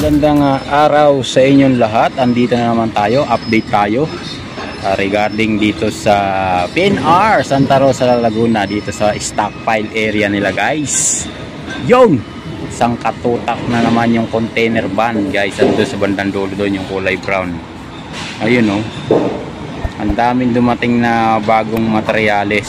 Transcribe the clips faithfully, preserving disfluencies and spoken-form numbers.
Magandang uh, araw sa inyong lahat. Andito na naman tayo, update tayo uh, regarding dito sa P N R Santa Rosa, Laguna, dito sa stockpile area nila, guys. Yun, isang katutak na naman yung container van, guys. Ando sa bandang dulo doon yung kulay brown. Ayun, oh, ang daming dumating na bagong materyales.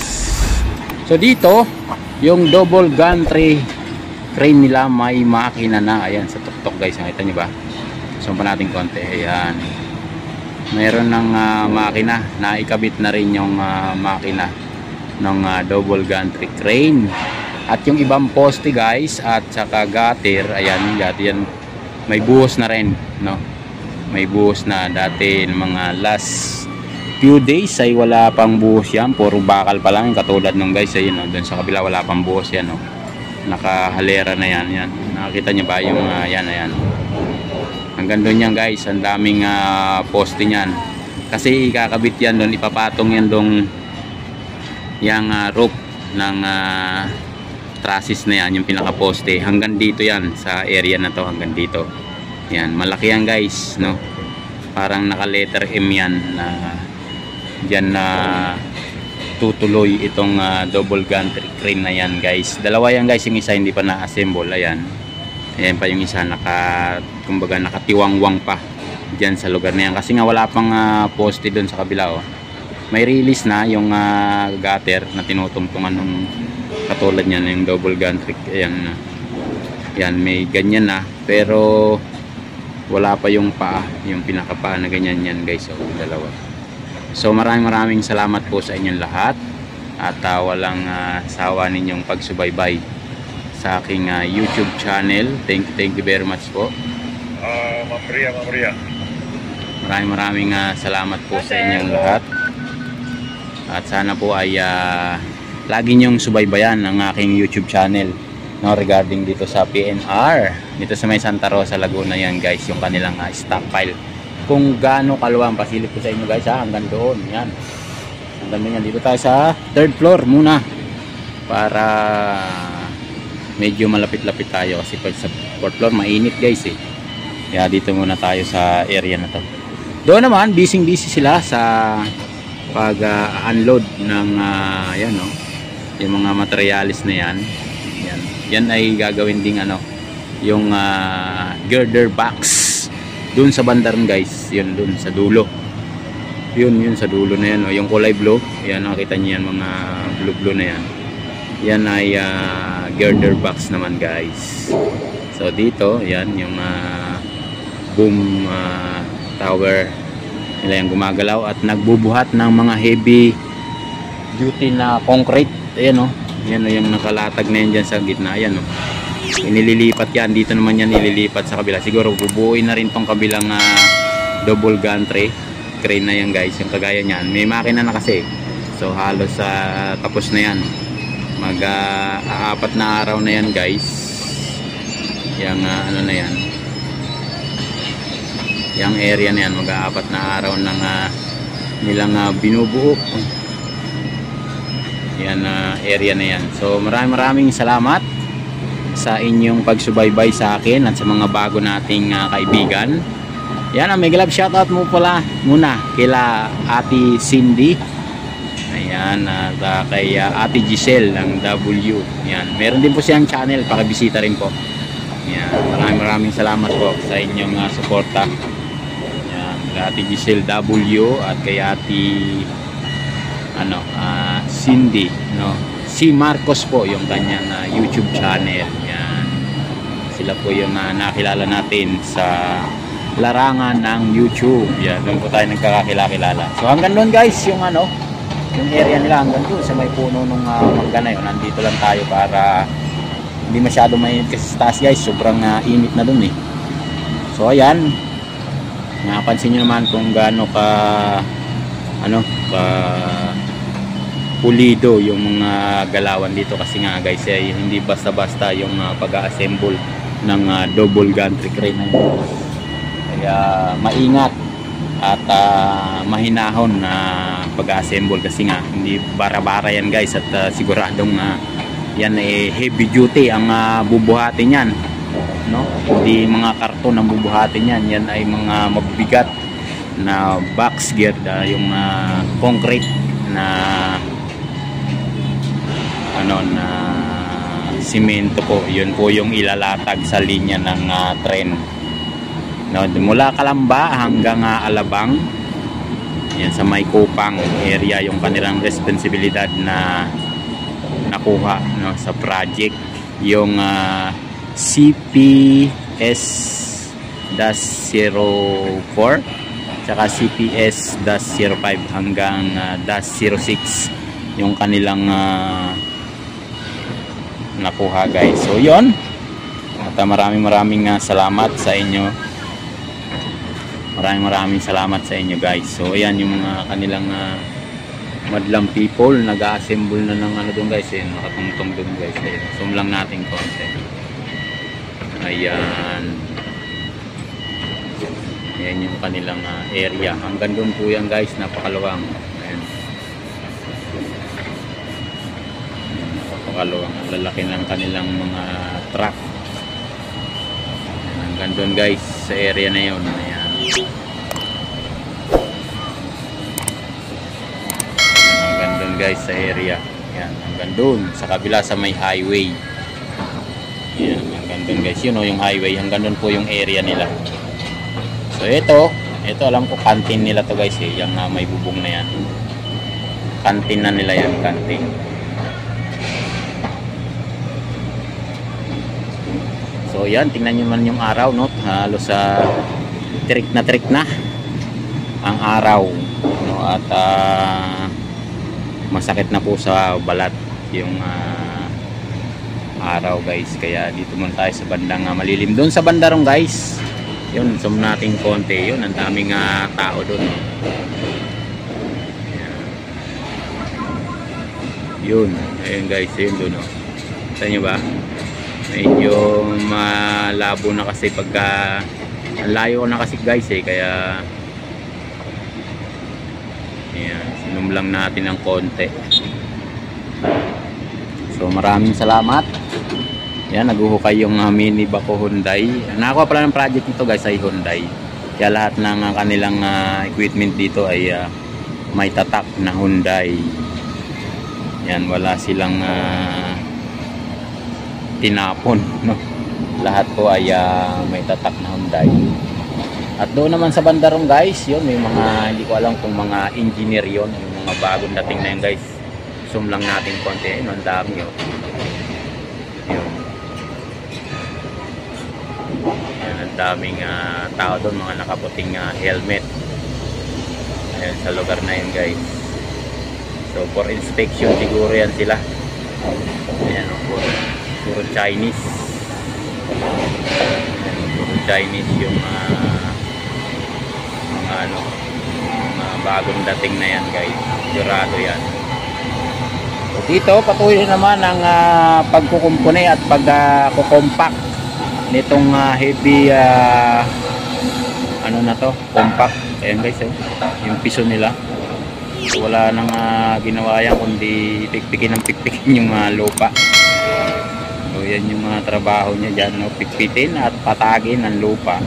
So dito yung double gantry crane nila, may makina na. Ayan sa tuktok, guys, nakita nyo ba? So pa natin konti. Ayan, mayroon ng uh, makina na ikabit na rin yung uh, makina ng uh, double gantry crane. At yung ibang poste, guys, at saka gutter, ayan, gutter yan, may buhos na rin, no? May buhos na. Dati mga last few days ay wala pang buhos yan, puro bakal pa lang, katulad nung, guys, ayun, no? Doon sa kabila wala pang buhos yan, no? Nakahalera na yan, yan. Nakakita nyo ba yung uh, yan, ayan. Hanggang doon yan, guys, ang daming uh, poste niyan. Kasi ikakabit yan doon, ipapatong yan doon yung uh, rope ng uh, trusses na yan, yung pinaka poste. Hanggang dito yan, sa area na to, hanggang dito. Yan, malaki yan, guys, no? Parang naka letter M yan na uh, dyan na uh, tutuloy itong uh, double gantry crane na yan, guys. Dalawa yan, guys, yung isa hindi pa na-assemble. Ayan, ayan pa yung isa, naka, kumbaga nakatiwangwang pa dyan sa lugar na yan, kasi nga wala pang uh, poste doon sa kabila, oh. May release na yung uh, gutter na tinutungtungan ng katulad niyan, yung double gantry. Ayan, yan, may ganyan na, pero wala pa yung paa, yung pinakapaa na ganyan yan, guys. So dalawa. So maraming maraming salamat po sa inyong lahat, at uh, walang uh, sawa ninyong pagsubaybay sa aking uh, YouTube channel. Thank you, thank you very much po. Uh, Ma'am Maria, Ma'am Maria. Maraming maraming uh, salamat po sa inyong lahat. At sana po ay uh, lagi nyong subaybayan ang aking YouTube channel, no, regarding dito sa P N R dito sa may Santa Rosa, Laguna yan, guys, yung kanilang uh, stockpile. Kung gaano kaluwang, pasilip ko sa inyo, guys, ha, hanggang doon, yan, hanggang doon yan. Dito tayo sa third floor muna para medyo malapit-lapit tayo, kasi pag sa fourth floor mainit, guys, eh. Kaya dito muna tayo sa area na to. Doon naman busy busy sila sa pag uh, unload ng uh, yan, no, yung mga materialis na yan. Yan, yan ay gagawin ding ano, yung uh, girder box dun sa bandaran, guys. Yun dun sa dulo, yun yun sa dulo na yan, no? Yung kulay blue, yan, nakita niyo yan, mga blue blue na yan. Yan ay uh, girder box naman, guys. So dito, yan yung uh, boom uh, tower nila yung gumagalaw at nagbubuhat ng mga heavy duty na concrete. Ayan, no, yan, no, yung nakalatag na yan dyan sa gitna. Ayan, no, inililipat yan. Dito naman yan ililipat sa kabila. Siguro bubuuin na rin tong kabilang uh, double gantry crane na yan, guys. Yung kagaya nyan, may makina na kasi. So halos uh, tapos na yan. Mag uh, apat na araw na yan, guys. Yung uh, ano na yan, yung area na yan, mag-aapat na araw ng uh, nilang uh, binubuo yan uh, area na yan. So maraming maraming salamat sa inyong pagsubaybay sa akin at sa mga bago nating uh, kaibigan. Yan, uh, may glove shoutout mo pala muna kila Ate Cindy, ayan, at uh, kay uh, Ate Giselle ng W. Yan, meron din po siyang channel, pakibisita rin po. Yan, maraming maraming salamat po sa inyong uh, suporta. Ate Giselle W at kay Ate ano, uh, Cindy, no, si Marcos po yung kanyang uh, YouTube channel. Yan, sila po yung uh, nakilala natin sa larangan ng YouTube. Yan, doon po tayo nagkakakilala. So hanggang doon, guys, yung ano, yung area nila hanggang doon sa may puno ng uh, mangga na yun. Nandito lang tayo para hindi masyado mainit kasi sa taas, guys, sobrang uh, init na doon, eh. So ayan, napansin nyo naman kung gaano ka ano ka pulido yung mga galawan dito, kasi nga, guys, ay hindi basta-basta yung uh, pag-assemble ng uh, double gantry crane na yun. Kaya maingat at uh, mahinahon na uh, pag-assemble, kasi nga hindi bara-bara yan, guys, at uh, siguradong uh, yan eh, heavy duty ang uh, bubuhatin yan. no? Hindi mga karton ang bubuhatin yan. Yan ay mga mabibigat na box gear, uh, yung uh, concrete na ano na simento po. Yun po yung ilalatag sa linya ng uh, tren, no? Mula Calamba hanggang uh, Alabang, yan sa may Kupang area yung kanilang responsibilidad na nakuha, no, sa project. Yung uh, C P S zero four tsaka C P S zero five hanggang uh, zero six yung kanilang uh, nakuha, guys. So yon, at uh, maraming maraming uh, salamat sa inyo, maraming maraming salamat sa inyo, guys. So ayan yung mga kanilang uh, madlang people nag-assemble na ng ano doon, guys. Ayan, nakatungtong doon, guys. Ayan, zoom lang natin konti. Ayan, ayan yung kanilang uh, area. Hanggang doon po yan, guys, napakaluwang. Ayan, napakaluwang, lalaki ng kanilang mga truck. Ayan, hanggang doon, guys, sa area na yun. Ayan, hanggang doon, guys, sa area. Ayan, hanggang doon sa kabila sa may highway. Ayan, hanggang doon, guys, yun o yung highway. Hanggang doon po yung area nila. So ito, ito alam ko canteen nila to, guys, eh. Yung uh, may bubong na yan, canteen na nila yan, canteen. So yan, tingnan nyo man yung araw, no? Halos sa uh, trick na trick na ang araw, no? At uh, masakit na po sa balat yung uh, araw, guys. Kaya dito muna tayo sa bandang uh, malilim. Doon sa bandarong, guys, yun, zoom natin konti. Yun, ang daming uh, tao doon. Yun, ayun, guys, yun doon, no? Kita nyo ba? Medyo malabo na kasi pagka ang layo na kasi, guys, eh. Kaya ayan, sinum lang natin ng konti. So maraming salamat. Yan, naguhukay yung uh, mini Baco Hyundai. Nakakuha pala ng project nito, guys, ay Hyundai. Kaya lahat ng uh, kanilang uh, equipment dito ay uh, may tatak na Hyundai. Yan, wala silang uh, tinapon, no? Lahat po ay uh, may tatak na Hyundai. At doon naman sa bandarong, guys, yun, may mga, hindi ko alam kung mga engineer yun, yung mga bagong dating na yun, guys. Zoom lang natin konti. Ayun, ang dami yun. Yun. Ayan, ang daming uh, tao doon, mga nakaputing uh, helmet. Ayan, sa lugar na yun, guys. So for inspection siguro yan sila. Ayan, puro, puro Chinese. Ayan, puro Chinese yung uh, mga ano, mga bagong dating na yan, guys. Sigurado yan. So dito patuloy naman ang uh, pagkukumpune at pagkukompact uh, nitong uh, heavy uh, ano na to, compact. Ayan, guys, eh, yung piso nila. So, wala nang uh, ginawa yan kundi pikpikin ng pikpikin yung uh, lupa. So yan yung mga uh, trabaho niya dyan, no? Pikpitin at patagin ang lupa.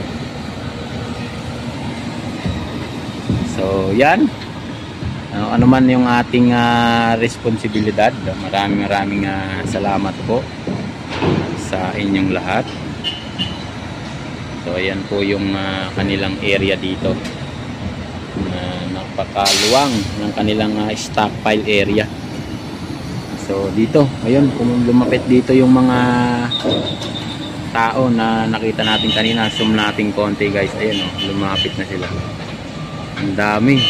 So yan, ano, ano man yung ating uh, responsibilidad. Maraming maraming uh, salamat po sa inyong lahat. So ayan po yung uh, kanilang area dito, uh, napakaluwang ng kanilang uh, stockpile area. So dito, ayun, kung lumapit dito yung mga tao na nakita natin kanina, zoom natin konti, guys. Ayun, oh, lumapit na sila. Ang dami.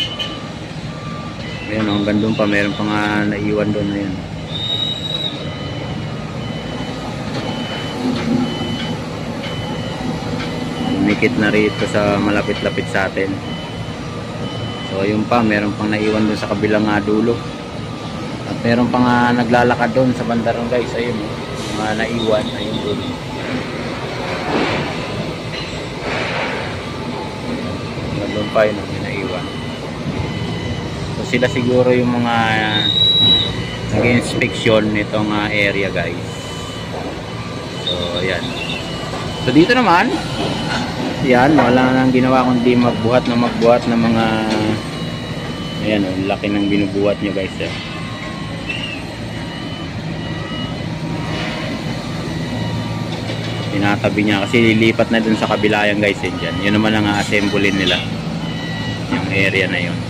Ayun, oh, hanggang doon pa, meron pa nga naiwan doon. Ayun. Umikit na rito sa malapit-lapit sa atin. So ayun pa, meron pang naiwan doon sa kabilang uh, dulo. At meron pang uh, naglalakad doon sa bandarong, guys. Ayun, mga naiwan. Ayun doon. Doon pa yun, may naiwan. So sila siguro yung mga uh, nag-inspection nitong uh, area, guys. So ayan. So dito naman, yan, wala nang ginawa kundi magbuhat ng magbuhat ng mga, ayan o, laki ng binubuhat nyo guys eh. Tinatabi niya kasi lilipat na dun sa kabila yan guys eh, dyan. Yun naman ang a-assemblein nila, yung area na yun.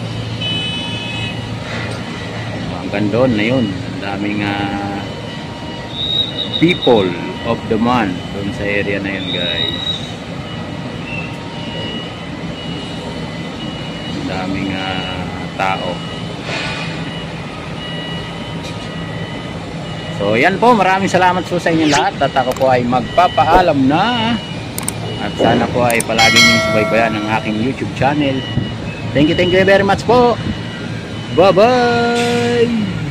Hanggang doon na yun, ang daming uh, people of the month dun sa area na yun guys. Ang daming uh, tao. So yan po, maraming salamat po sa inyo lahat at ako po ay magpapaalam na at sana po ay palagi niyong subaybayan ang aking YouTube channel. Thank you, thank you very much po. Bye bye.